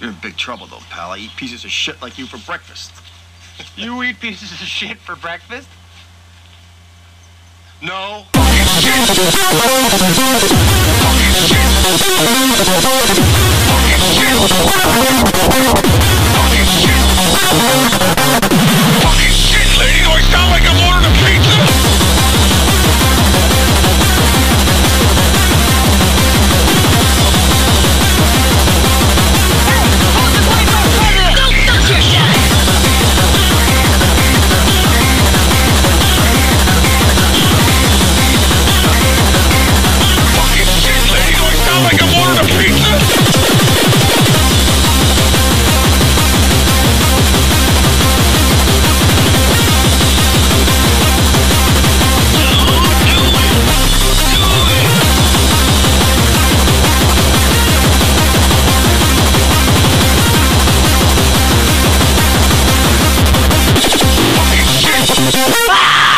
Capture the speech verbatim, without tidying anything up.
You're in big trouble, though, pal. I eat pieces of shit like you for breakfast. You eat pieces of shit for breakfast? No. Fucking shit, lady! Do I sound like I'm ordering a pizza? Like I'm ordering a pizza? Fucking shit! Ah!